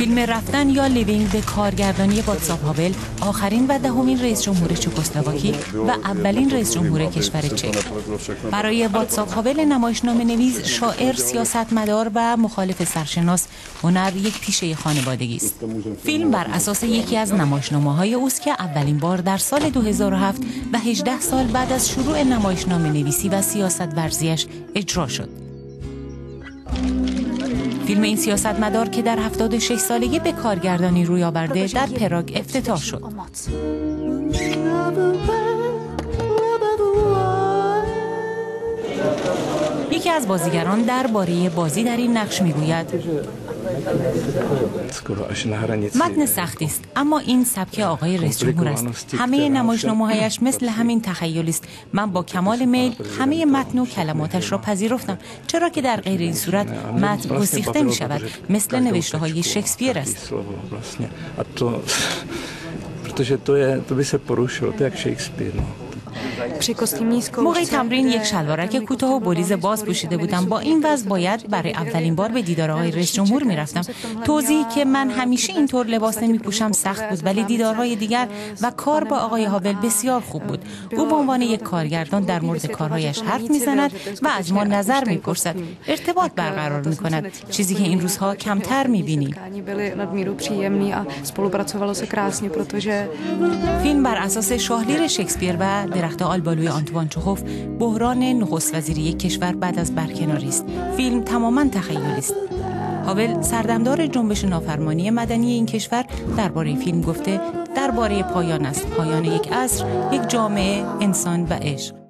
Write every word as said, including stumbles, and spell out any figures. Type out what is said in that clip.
فیلم رفتن یا لیوینگ به کارگردانی واتساو هاول، آخرین و دهمین رئیس جمهور چکسلواکی و اولین رئیس جمهور کشور چک. برای واتساو هاول نمایشنامه نویس، شاعر، سیاستمدار و مخالف سرشناس، هنر یک پیشه خانوادگی است. فیلم بر اساس یکی از نمایشنامه‌های اوست که اولین بار در سال دو هزار و هفت و هجده سال بعد از شروع نمایشنامه نویسی و سیاست ورزیش اجرا شد. فیلم این سیاستمدار که در هفتاد و شش سالگی به کارگردانی روی آورده در پراگ افتتاح شد. یکی از بازیگران درباره بازی در این نقش میگوید: متن سختی است، اما این سبک آقای رئیس جمهور است. همه نمایشنامه‌هایش مثل همین تخیلی است. من با کمال میل همه متن و کلماتش را پذیرفتم، چرا که در غیر این صورت متن گسیخته می شود، مثل نوشته های شکسپیر است. protože to je to by se porušilo, to je jak Shakespeare. موقع تمرین یک شلوارک کوتاه و بریز باز پوشیده بودم. با این وضع باید برای اولین بار به دیدار آقای رئیس جمهور می رفتم. توضیحی که من همیشه اینطور لباس نمی پوشم سخت بود، ولی دیدارهای دیگر و کار با آقای هاول بسیار خوب بود. او به عنوان یک کارگردان در مورد کارهایش حرف می زند و از ما نظر می پرسد. ارتباط برقرار می کند، چیزی که این روزها کمتر می بینیم. فیلم بر اساس شاهلیر شکسپیر و درخت آلبالوی آنتوان چخوف، بحران نخست وزیری یک کشور بعد از برکناری است. فیلم تماماً تخیلی است. هاول، سردمدار جنبش نافرمانی مدنی این کشور، درباره فیلم گفته: درباره پایان است، پایان یک عصر، یک جامعه، انسان و عشق.